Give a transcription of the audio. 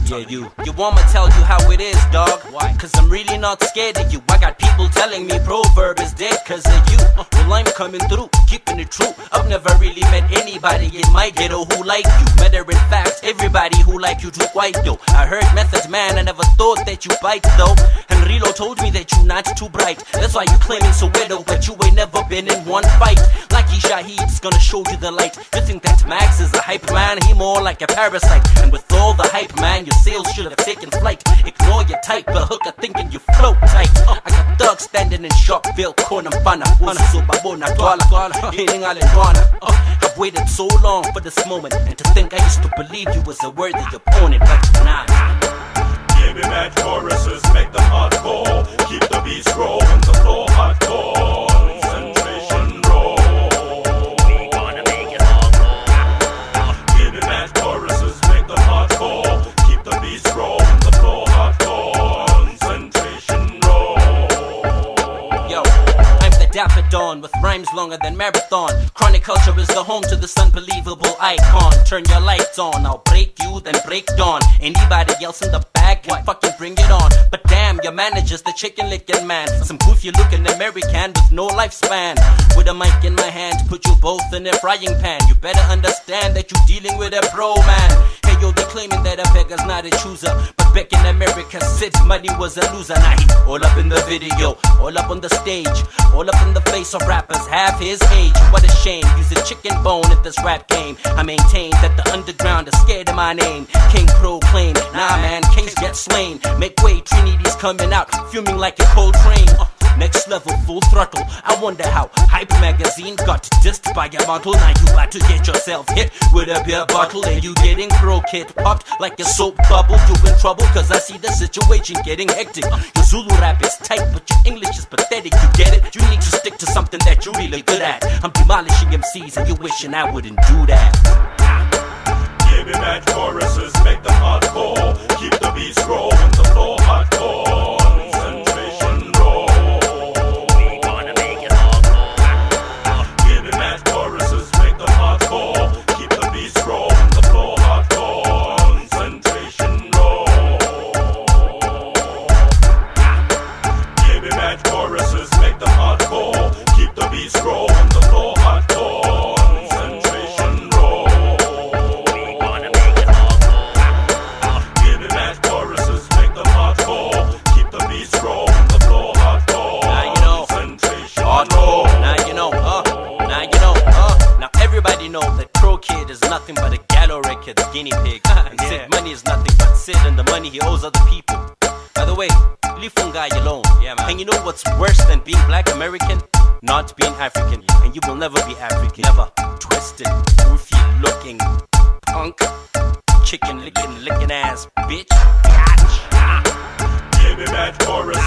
Yeah, you want me to tell you how it is, dog? Why? Cause I'm really not scared of you. I got people telling me proverb is dead cause of you. Well, I'm coming through, keeping it true. I've never really met anybody in my ghetto who like you. Matter in fact, everybody who like you too quite though. I heard methods, man, I never thought that you bite though. And Rilo told me that you not too bright. That's why you claiming Soweto, but you ain't never been in one fight. Lukee Shaheed's gonna show you the light. You think that Max is a hype man? He more like a parasite. And with all the hype, man, your sales should have taken flight. Ignore your type, a hooker thinking you float tight. I got thugs standing in Sharpeville, corner Fana. I've waited so long for this moment, and to think I used to believe you was a worthy opponent, but you're not. Give me mad choruses, make them hardcore. Keep the beats rolling, the floor hardcore. Concentration roll. We gonna make it hardcore. Give me mad choruses, make them hardcore. Keep the beats rolling, the floor hardcore. Concentration roll. Yo, I'm the Dapper Dawn with rhymes longer than marathon. Chronic culture is the home to this unbelievable icon. Turn your lights on, I'll break you, then break dawn. Anybody else in the back can fucking bring it on. But damn, your manager's the chicken licking man. Some goofy looking American with no lifespan. With a mic in my hand, put you both in a frying pan. You better understand that you're dealing with a pro man. Hey yo, they claiming that a beggar's not a chooser, but back in America, Sid Money was a loser. Now he all up in the video, all up on the stage, all up in the face of rappers half his age. What a shame, use a chicken bone at this rap game. I maintain that the underground is scared of my name. King proclaim, nah man, kings get slain. Make way, Trinity's coming out, fuming like a cold train. Next level, full throttle. I wonder how Hype Magazine got dissed by a model. Now you about to get yourself hit with a beer bottle, and you getting croquette popped like a soap bubble. You in trouble cause I see the situation getting hectic. Your Zulu rap is tight, but your English is pathetic. You get it? You need to stick to something that you're really good at. I'm demolishing MCs and you wishing I wouldn't do that. Give me mad choruses, make them hardcore. Keep the beats rolling, the floor hardcore. Concentration roll. We gonna make it hardcore. Give me mad choruses, make them hardcore. Keep the beats rolling, the floor hardcore. Concentration roll. Give me mad choruses, make them hardcore. Keep the beats rolling, the floor hardcore. Concentration roll. Know that Pro Kid is nothing but a Gallo record guinea pig. And Sid Money is nothing but Sid and the money he owes other people. By the way, leave Fungi alone. Yeah, man. And you know what's worse than being Black American? Not being African. And you will never be African. Never. Twisted, goofy looking punk, chicken licking ass bitch. Give me mad chorus.